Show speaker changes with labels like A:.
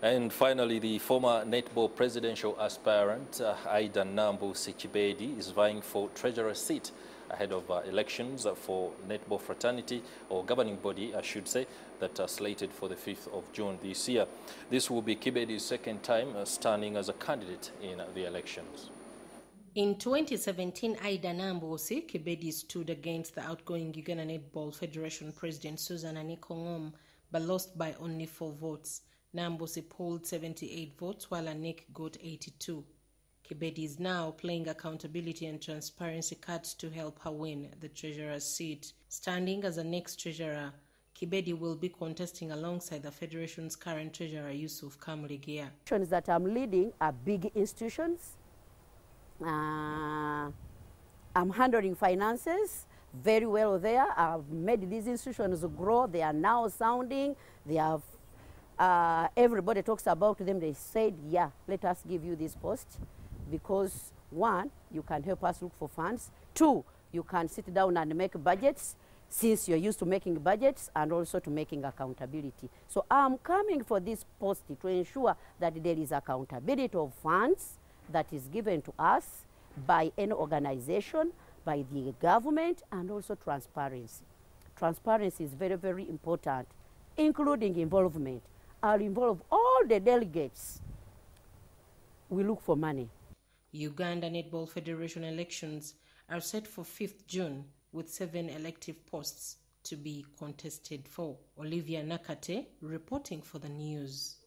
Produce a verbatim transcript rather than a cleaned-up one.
A: And finally, the former netball presidential aspirant, uh, Aida Nambusi Kibedi, is vying for treasurer seat ahead of uh, elections for netball fraternity, or governing body, I should say, that are slated for the fifth of June this year. This will be Kibedi's second time uh, standing as a candidate in uh, the elections.
B: In twenty seventeen, Aida Nambusi Kibedi stood against the outgoing Uganda Netball Federation President Susan Anikko Ngom, but lost by only four votes. Nambusi polled seventy-eight votes, while Anik got eighty-two. Kibedi is now playing accountability and transparency cards to help her win the treasurer's seat. Standing as the next treasurer, Kibedi will be contesting alongside the Federation's current treasurer, Yusuf Kamuligia.
C: Institutions that I'm leading are big institutions. Uh, I'm handling finances very well there. I've made these institutions grow. They are now sounding. They have, uh, everybody talks about them. They said, yeah, let us give you this post because one, you can help us look for funds. Two, you can sit down and make budgets since you're used to making budgets and also to making accountability. So I'm coming for this post to ensure that there is accountability of funds that is given to us by any organization, by the government, and also transparency. Transparency is very, very important, including involvement. I'll involve all the delegates. We look for money.
B: Uganda Netball Federation elections are set for fifth June, with seven elective posts to be contested for. Olivia Nakate reporting for the news.